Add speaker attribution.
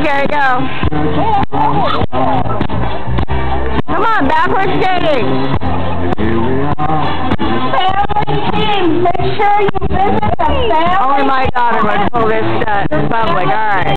Speaker 1: Karie, go. Come on, backward skating.
Speaker 2: Family team, make sure you visit the family.
Speaker 1: Only my daughter would pull this stunt. It's public, alright.